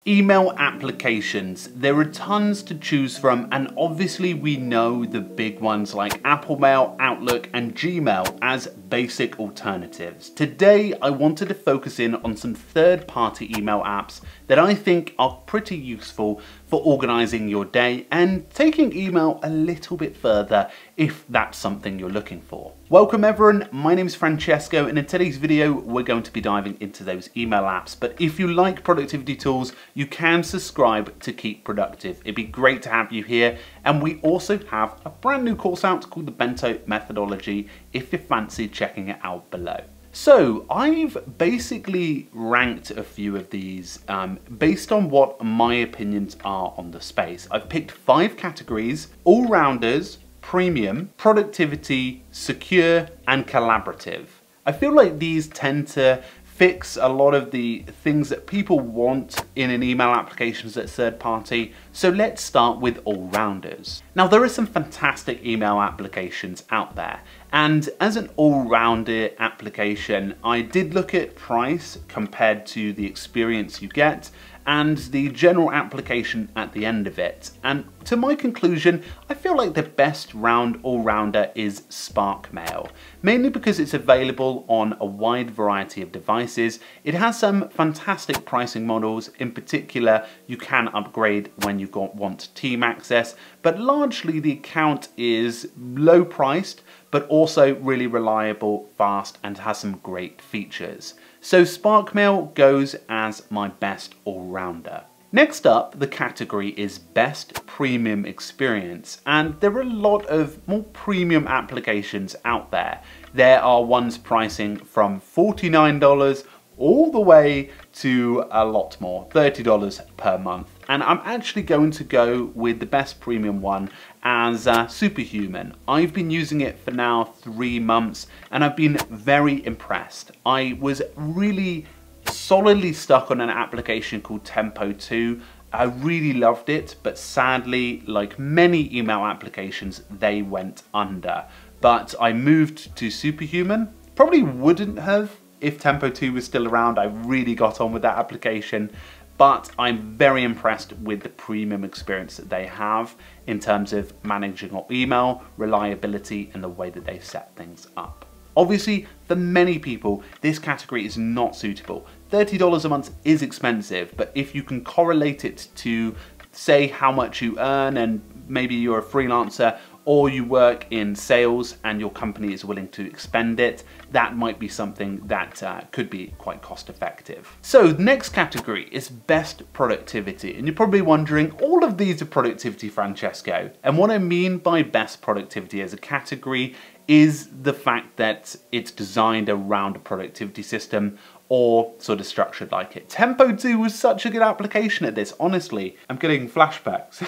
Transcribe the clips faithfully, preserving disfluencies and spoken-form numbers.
Email applications. There are tons to choose from, and obviously we know the big ones like Apple Mail, Outlook and Gmail as basic alternatives. Today I wanted to focus in on some third-party email apps that I think are pretty useful for organizing your day and taking email a little bit further if that's something you're looking for. Welcome everyone, my name is Francesco, and in today's video we're going to be diving into those email apps. But if you like productivity tools, you can subscribe to keep productive. It'd be great to have you here. And we also have a brand new course out called the Bento methodology if you fancy checking it out below. So I've basically ranked a few of these um, based on what my opinions are on the space. I've picked five categories: all-rounders, premium, productivity, secure, and collaborative. I feel like these tend to fix a lot of the things that people want in an email application that's third party. So let's start with all-rounders. Now there are some fantastic email applications out there, and as an all-rounder application, I did look at price compared to the experience you get and the general application at the end of it. And to my conclusion, I feel like the best round all-rounder is Spark Mail, mainly because it's available on a wide variety of devices. It has some fantastic pricing models. In particular, you can upgrade when you want team access, but largely the account is low priced, but also really reliable, fast, and has some great features. So Spark Mail goes as my best all-rounder. Next up, the category is Best Premium Experience, and there are a lot of more premium applications out there. There are ones pricing from forty-nine dollars all the way to a lot more, thirty dollars per month. And I'm actually going to go with the best premium one as uh, Superhuman. I've been using it for now three months and I've been very impressed. I was really solidly stuck on an application called Tempo two. I really loved it, but sadly, like many email applications, they went under. But I moved to Superhuman. Probably wouldn't have if Tempo two was still around. I really got on with that application, but I'm very impressed with the premium experience that they have in terms of managing our email, reliability, and the way that they set things up. Obviously, for many people, this category is not suitable. thirty dollars a month is expensive, but if you can correlate it to, say, how much you earn, and maybe you're a freelancer, or you work in sales and your company is willing to expend it, that might be something that uh, could be quite cost effective. So the next category is Best Productivity. And you're probably wondering, all of these are productivity, Francesco. And what I mean by Best Productivity as a category is the fact that it's designed around a productivity system or sort of structured like it. Tempo two was such a good application at this, honestly. I'm getting flashbacks.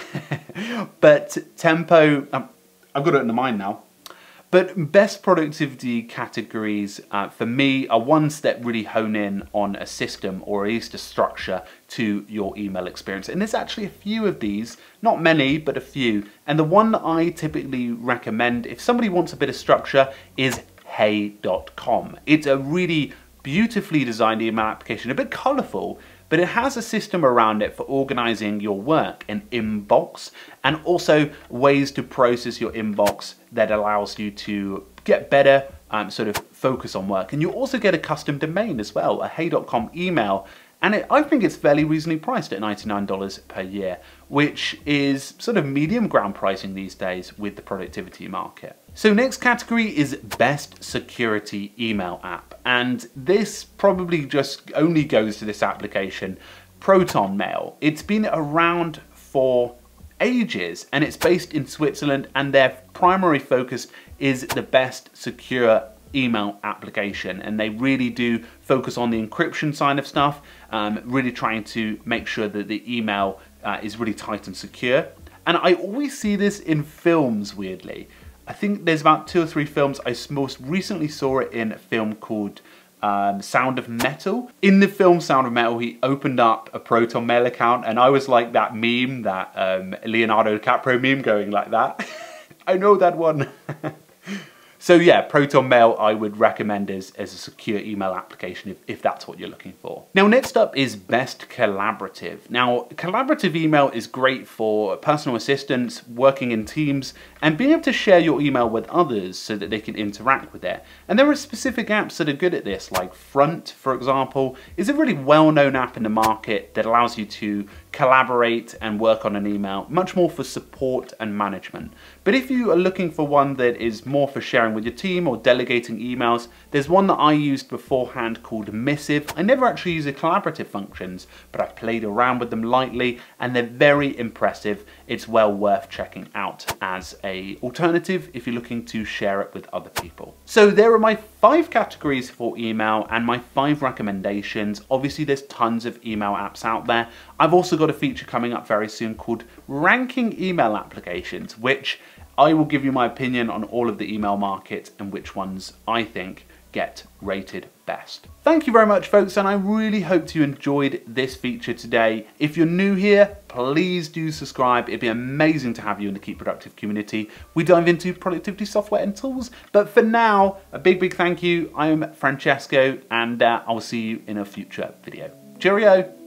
But Tempo, um, I've got it in the mind now. But best productivity categories uh, for me are ones that really hone in on a system or at least a structure to your email experience. And there's actually a few of these, not many, but a few. And the one that I typically recommend if somebody wants a bit of structure is hey dot com. It's a really beautifully designed email application, a bit colorful, but it has a system around it for organizing your work, an inbox, and also ways to process your inbox that allows you to get better um, sort of focus on work. And you also get a custom domain as well, a hey dot com email. And it, I think it's fairly reasonably priced at ninety-nine dollars per year, which is sort of medium ground pricing these days with the productivity market. So next category is Best Security Email App. And this probably just only goes to this application, Proton Mail. It's been around for ages and it's based in Switzerland, and their primary focus is the best secure email application, and they really do focus on the encryption side of stuff, um, really trying to make sure that the email uh, is really tight and secure. And I always see this in films, weirdly. I think there's about two or three films. I most recently saw it in a film called um, Sound of Metal. In the film Sound of Metal, he opened up a Proton Mail account, and I was like that meme, that um, Leonardo DiCaprio meme going like that. I know that one. So yeah, Proton Mail I would recommend as, as a secure email application if, if that's what you're looking for. Now next up is Best Collaborative. Now collaborative email is great for personal assistants, working in teams, and being able to share your email with others so that they can interact with it. And there are specific apps that are good at this, like Front, for example, is a really well-known app in the market that allows you to collaborate and work on an email, much more for support and management. But if you are looking for one that is more for sharing with your team or delegating emails, there's one that I used beforehand called Missive. I never actually use the collaborative functions, but I played around with them lightly and they're very impressive. It's well worth checking out as an alternative if you're looking to share it with other people. So there are my five categories for email and my five recommendations. Obviously there's tons of email apps out there. I've also got a feature coming up very soon called Ranking Email Applications, which I will give you my opinion on all of the email market and which ones I think get rated best. Thank you very much, folks, and I really hope you enjoyed this feature today. If you're new here, please do subscribe. It'd be amazing to have you in the Keep Productive community. We dive into productivity software and tools, but for now, a big, big thank you. I'm Francesco, and uh, I'll see you in a future video. Cheerio!